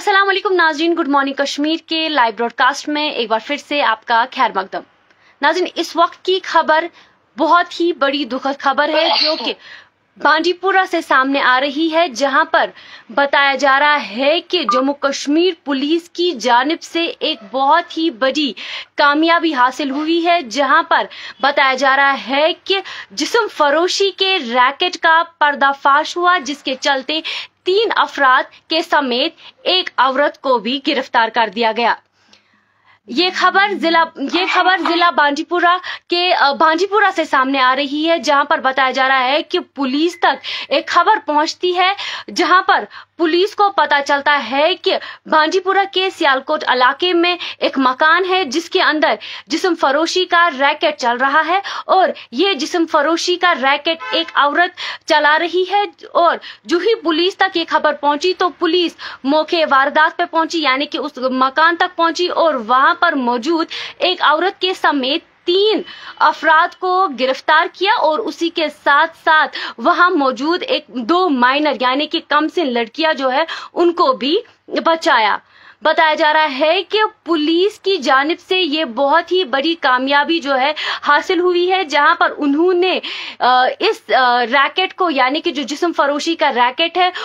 अस्सलाम वालेकुम नाज़रीन, गुड मॉर्निंग कश्मीर के लाइव ब्रॉडकास्ट में एक बार फिर से आपका खैर मकदम। नाज़रीन, इस वक्त की खबर बहुत ही बड़ी दुखद खबर है जो कि बांदीपुरा से सामने आ रही है, जहां पर बताया जा रहा है कि जम्मू कश्मीर पुलिस की जानिब से एक बहुत ही बड़ी कामयाबी हासिल हुई है, जहां पर बताया जा रहा है कि जिस्म फरोशी के रैकेट का पर्दाफाश हुआ, जिसके चलते 3 अफराद के समेत एक औरत को भी गिरफ्तार कर दिया गया। ये खबर जिला बांदीपुरा से सामने आ रही है, जहां पर बताया जा रहा है कि पुलिस तक एक खबर पहुंचती है, जहां पर पुलिस को पता चलता है कि बांदीपुरा के सियालकोट इलाके में एक मकान है जिसके अंदर जिस्म फरोशी का रैकेट चल रहा है, और ये जिस्म फरोशी का रैकेट एक औरत चला रही है। और जो ही पुलिस तक ये खबर पहुंची तो पुलिस मौके वारदात पे पहुंची, यानी कि उस मकान तक पहुंची, और वहां पर मौजूद एक औरत के समेत 3 अफराद को गिरफ्तार किया, और उसी के साथ साथ वहां मौजूद 2 माइनर यानी कि कमसिन लड़कियां जो है उनको भी बचाया। बताया जा रहा है कि पुलिस की जानिब से ये बहुत ही बड़ी कामयाबी जो है हासिल हुई है, जहां पर उन्होंने इस रैकेट को, यानी कि जो जिस्म फरोशी का रैकेट है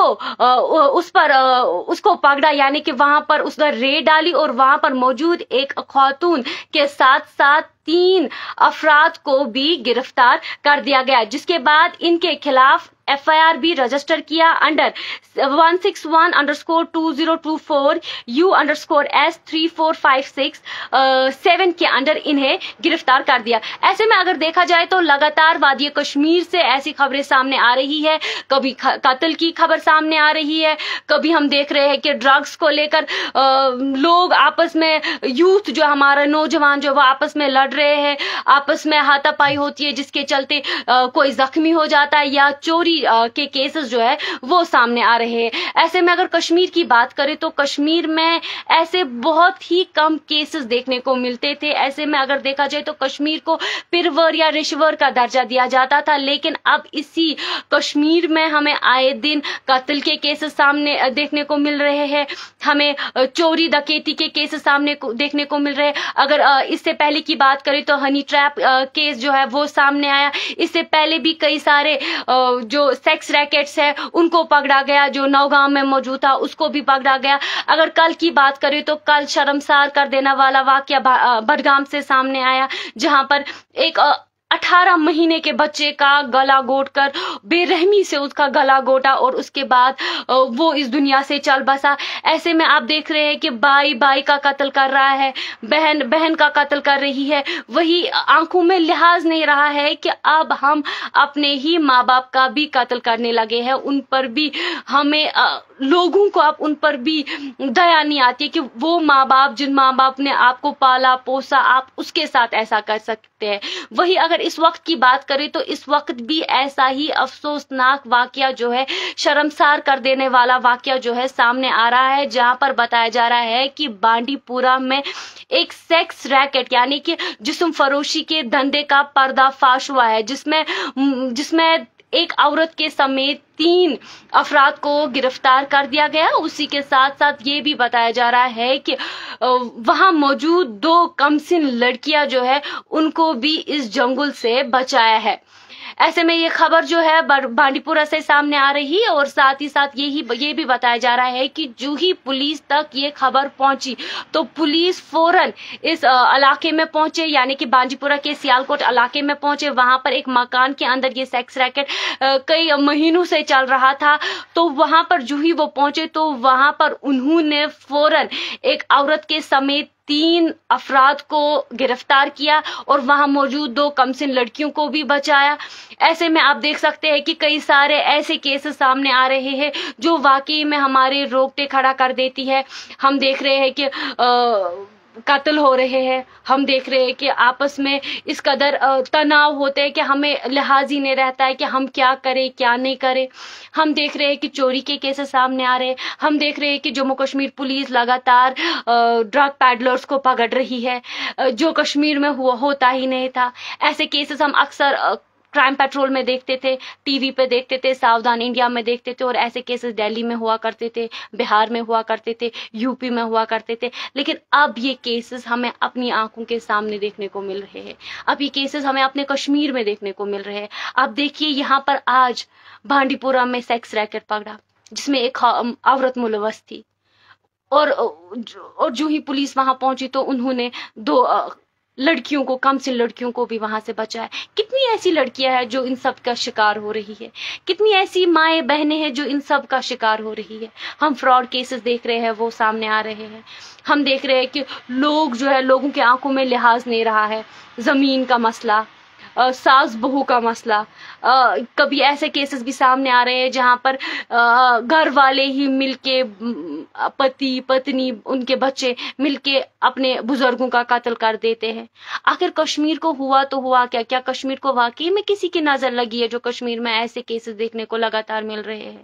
उसको पकड़ा, यानी कि वहां पर उसका रेड डाली, और वहां पर मौजूद एक खातून के साथ साथ 3 अफराद को भी गिरफ्तार कर दिया गया, जिसके बाद इनके खिलाफ FIR भी रजिस्टर किया अंडर 161_2024 U_S3456 के अंडर इन्हें गिरफ्तार कर दिया। ऐसे में अगर देखा जाए तो लगातार वादी कश्मीर से ऐसी खबरें सामने आ रही है, कभी कत्ल की खबर सामने आ रही है, कभी हम देख रहे हैं कि ड्रग्स को लेकर लोग आपस में, यूथ जो हमारा नौजवान जो वो आपस में लड़ रहे हैं, आपस में हाथापाई होती है, जिसके चलते कोई जख्मी हो जाता है या चोरी के केसेस जो है वो सामने आ रहे हैं। ऐसे में अगर कश्मीर की बात करें तो कश्मीर में ऐसे बहुत ही कम केसेस देखने को मिलते थे। ऐसे में अगर देखा जाए तो कश्मीर को पिरवर या रिश्वर का दर्जा दिया जाता था, लेकिन अब इसी कश्मीर में हमें आए दिन कत्ल के केसेस सामने देखने को मिल रहे हैं, हमें चोरी डकैती के केसेस सामने देखने को मिल रहे हैं। अगर इससे पहले की बात करें तो हनी ट्रैप केस जो है वो सामने आया। इससे पहले भी कई सारे जो सेक्स रैकेट्स है उनको पकड़ा गया, जो नौगांव में मौजूद था उसको भी पकड़ा गया। अगर कल की बात करें तो कल शर्मसार कर देने वाला वाकया बडगाम से सामने आया, जहां पर एक 18 महीने के बच्चे का गला घोट कर बेरहमी से उसका गला घोटा, और उसके बाद वो इस दुनिया से चल बसा। ऐसे में आप देख रहे हैं कि भाई भाई का कत्ल कर रहा है, बहन बहन का कत्ल कर रही है, वही आंखों में लिहाज नहीं रहा है कि अब हम अपने ही माँ बाप का भी कत्ल करने लगे हैं। उन पर भी हमें लोगों को अब उन पर भी दया नहीं आती है कि वो माँ बाप, जिन माँ बाप ने आपको पाला पोसा, आप उसके साथ ऐसा कर सकते हैं। वही अगर इस वक्त की बात करें तो इस वक्त भी ऐसा ही अफसोसनाक वाकया जो है, शर्मसार कर देने वाला वाकया जो है सामने आ रहा है, जहां पर बताया जा रहा है कि बांदीपुरा में एक सेक्स रैकेट यानी कि जिस्म फरोशी के धंधे का पर्दाफाश हुआ है, जिसमें एक औरत के समेत 3 अफराद को गिरफ्तार कर दिया गया। उसी के साथ साथ ये भी बताया जा रहा है कि वहां मौजूद 2 कमसिन लड़कियां जो है उनको भी इस जंगल से बचाया है। ऐसे में ये खबर जो है बांदीपुरा से सामने आ रही है, और साथ ही साथ ये भी बताया जा रहा है कि जो ही पुलिस तक ये खबर पहुंची तो पुलिस फौरन इस इलाके में पहुंचे, यानी कि बांदीपुरा के सियालकोट इलाके में पहुंचे। वहां पर एक मकान के अंदर ये सेक्स रैकेट कई महीनों से चल रहा था, तो वहां पर जो ही वो पहुंचे तो वहां पर उन्होंने फौरन एक औरत के समेत 3 अफराद को गिरफ्तार किया, और वहां मौजूद 2 कमसिन लड़कियों को भी बचाया। ऐसे में आप देख सकते हैं कि कई सारे ऐसे केसेस सामने आ रहे हैं जो वाकई में हमारे रोंगटे खड़ा कर देती है। हम देख रहे हैं कि कत्ल हो रहे हैं, हम देख रहे हैं कि आपस में इस कदर तनाव होते हैं कि हमें लिहाज ही नहीं रहता है कि हम क्या करें क्या नहीं करें। हम देख रहे हैं कि चोरी के केसेस सामने आ रहे हैं, हम देख रहे हैं कि जम्मू कश्मीर पुलिस लगातार ड्रग पैडलर्स को पकड़ रही है, जो कश्मीर में होता ही नहीं था। ऐसे केसेस हम अक्सर क्राइम पेट्रोल में देखते थे, टीवी पे देखते थे, सावधान इंडिया में देखते थे, और ऐसे केसेस दिल्ली में हुआ करते थे, बिहार में हुआ करते थे, यूपी में हुआ करते थे। लेकिन अब ये केसेस हमें अपनी आंखों के सामने देखने को मिल रहे हैं। अब ये केसेस हमें अपने कश्मीर में देखने को मिल रहे हैं। आप देखिए, यहाँ पर आज बांडीपुरा में सेक्स रैकेट पकड़ा जिसमें एक औरत मुलव्वस थी, और जो ही पुलिस वहां पहुंची तो उन्होंने 2 लड़कियों को, कम से लड़कियों को भी वहां से बचाया। कितनी ऐसी लड़कियां हैं जो इन सब का शिकार हो रही है, कितनी ऐसी माएं बहनें हैं जो इन सब का शिकार हो रही है। हम फ्रॉड केसेस देख रहे हैं, वो सामने आ रहे हैं। हम देख रहे हैं कि लोग जो है, लोगों की आंखों में लिहाज नहीं रहा है। जमीन का मसला, सास बहू का मसला, कभी ऐसे केसेस भी सामने आ रहे हैं जहां पर घर वाले ही मिलके, पति पत्नी उनके बच्चे मिलके अपने बुजुर्गों का कत्ल कर देते हैं। आखिर कश्मीर को हुआ तो हुआ क्या? क्या कश्मीर को वाकई में किसी की नजर लगी है जो कश्मीर में ऐसे केसेस देखने को लगातार मिल रहे हैं?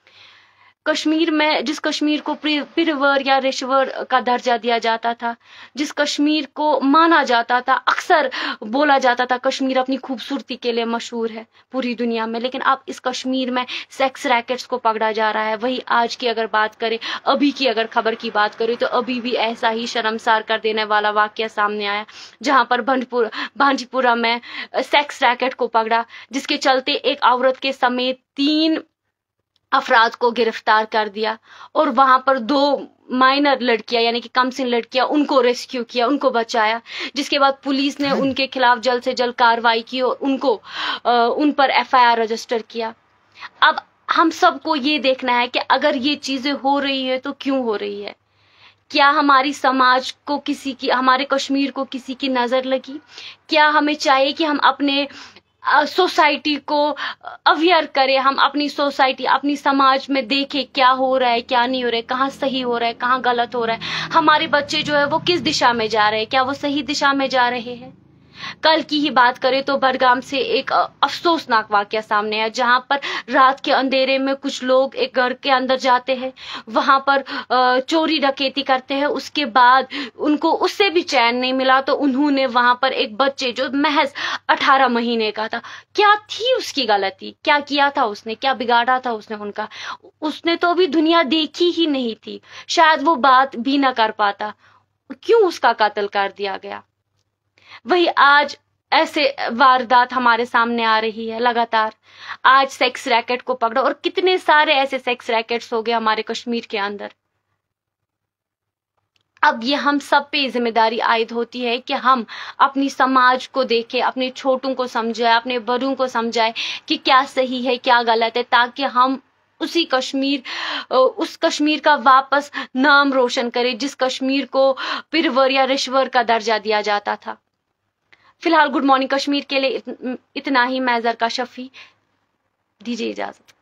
कश्मीर में, जिस कश्मीर को पिरवर या रिश्वर का दर्जा दिया जाता था, जिस कश्मीर को माना जाता था, अक्सर बोला जाता था कश्मीर अपनी खूबसूरती के लिए मशहूर है पूरी दुनिया में, लेकिन अब इस कश्मीर में सेक्स रैकेट्स को पकड़ा जा रहा है। वही आज की अगर बात करें, अभी की अगर खबर की बात करें, तो अभी भी ऐसा ही शर्मसार कर देने वाला वाकया सामने आया, जहां पर बांडीपुरा में सेक्स रैकेट को पकड़ा, जिसके चलते एक औरत के समेत 3 अफराद को गिरफ्तार कर दिया, और वहां पर 2 माइनर लड़कियां यानी कि कमसिन लड़कियां, उनको रेस्क्यू किया, उनको बचाया। जिसके बाद पुलिस ने उनके खिलाफ जल्द से जल्द कार्रवाई की और उन पर FIR रजिस्टर किया। अब हम सबको ये देखना है कि अगर ये चीजें हो रही है तो क्यों हो रही है? क्या हमारी समाज को किसी की, हमारे कश्मीर को किसी की नजर लगी? क्या हमें चाहिए कि हम अपने सोसाइटी को अवेयर करें, हम अपनी सोसाइटी, अपनी समाज में देखें क्या हो रहा है, क्या नहीं हो रहा है, कहाँ सही हो रहा है, कहाँ गलत हो रहा है, हमारे बच्चे जो है वो किस दिशा में जा रहे हैं, क्या वो सही दिशा में जा रहे हैं। कल की ही बात करें तो बडगाम से एक अफसोसनाक वाकया सामने आया, जहां पर रात के अंधेरे में कुछ लोग एक घर के अंदर जाते हैं, वहां पर चोरी डकैती करते हैं। उसके बाद उनको उससे भी चैन नहीं मिला तो उन्होंने वहां पर एक बच्चे जो महज 18 महीने का था, क्या थी उसकी गलती, क्या किया था उसने, क्या बिगाड़ा था उसने उनका? उसने तो अभी दुनिया देखी ही नहीं थी, शायद वो बात भी ना कर पाता, क्यों उसका कत्ल कर दिया गया? वही आज ऐसे वारदात हमारे सामने आ रही है लगातार। आज सेक्स रैकेट को पकड़ो, और कितने सारे ऐसे सेक्स रैकेट्स हो गए हमारे कश्मीर के अंदर। अब ये हम सब पे जिम्मेदारी आयद होती है कि हम अपनी समाज को देखें, अपने छोटों को समझाएं, अपने बड़ों को समझाएं कि क्या सही है क्या गलत है, ताकि हम उस कश्मीर का वापस नाम रोशन करें जिस कश्मीर को पिरवर या रिश्वर का दर्जा दिया जाता था। फिलहाल गुड मॉर्निंग कश्मीर के लिए इतना ही। मैं ज़रका शफी, दीजिए इजाजत।